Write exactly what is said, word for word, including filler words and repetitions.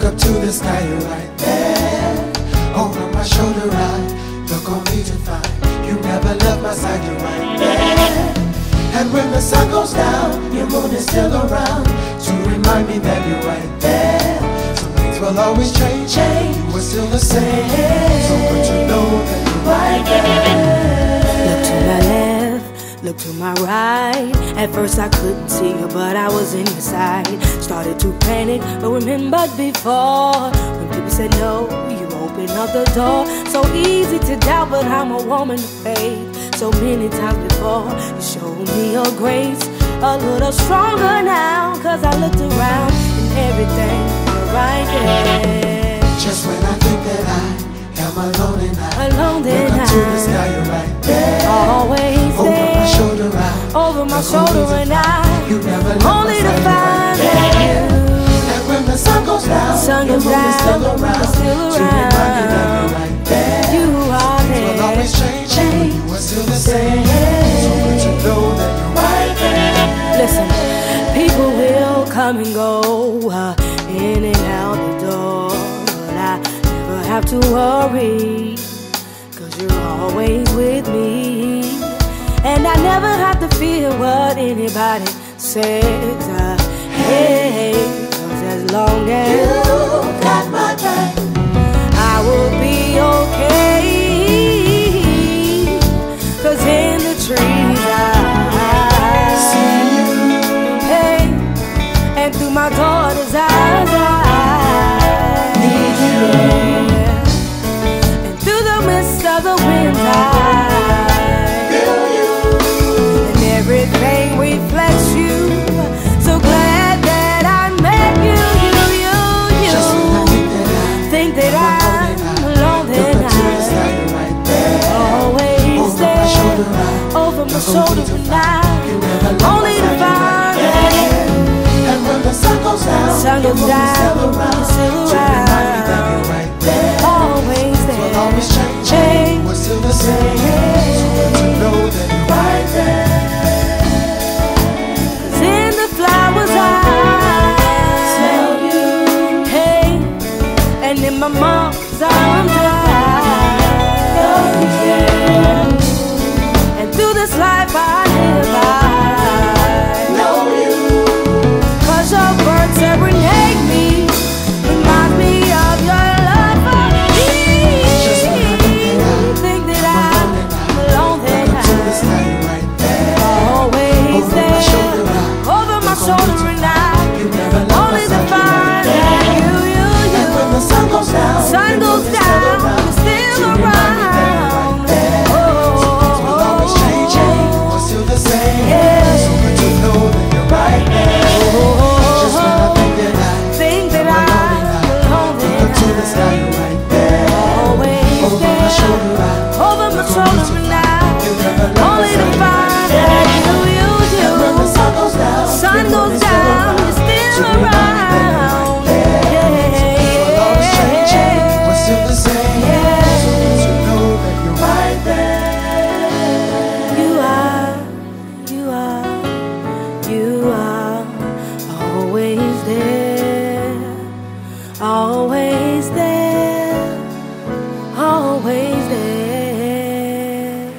up to the sky, you're right there. Over my shoulder, I look on me to find you never left my side, you're right there. And when the sun goes down, your moon is still around to remind me that you're right there. Some things will always change, change. You were still the same, so good to know that you're right there. Look to my left, look to my right. At first I couldn't see you, but I was in your sight. Started to panic, but remembered before when people said no, you opened up the door. So easy to doubt, but I'm a woman of faith. So many times before, you showed me your grace. A little stronger now, cause I looked around and everything was right there. Just when I think that I am alone and I Alone then look up to the sky, you're right there. Always Over there. my shoulder, I Over my shoulder and I you never left only my to side, find you're right that there. you And when the sun goes down, sun your goes moon is still down, around still to remind me that around. you're right there. You are Things will there. always change, change. You are still the same, so good to know that you're right there. Listen, people will come and go, uh, in and out the door, but I never have to worry, cause you're always with me. And I never have to fear what anybody says, uh, hey, cause as long as You got my back, I will be okay, cause in the trees I see you. hey, and through my daughter's eyes I Need you. and through the mist of the wind I Feel you. and everything reflects you. So glad that I met you, you, you, you. Just when I think that I Think that I'm alone look then up to the I sky, you're right there. always Over my there. shoulder, I Over my look shoulder to and find you never I left my only to side, you're find right that there. And when the sun goes down, sun your goes moon is down, still around still to remind me that around. you're right there. Always there. Will always change, Change. we're still the same, so good to know that you're right there. Cause in the flowers I Smell you. hey, and in my mom's arms I yeah. And through this life I live I Know you. cause your words serenade me, remind me of your love for me. Just when I think that I Think that I'm alone then look up to the I sky, you're right there. always Over my there. shoulder, I Over my shoulder and I you never left only my to side, you're right find there. that you, you, And when the you sun goes down, sun your goes moon is still down, around you're still to remind me that you're around. right there. Things will always change, we're still the same, Yeah. so good to know that you're right there. Just when I think that I Think that am alone I'm and I alone look then up to the sky, you're right there. always Over my there. shoulder, I Over my shoulder and I you never left my only to side, find that you, you, and when the you sun goes down, sun your moon goes is still down, around you're still to remind me that you're around. right there. Things will always change, we're still the same, so good to know that you're right there. You are, you are, you are always there, always there.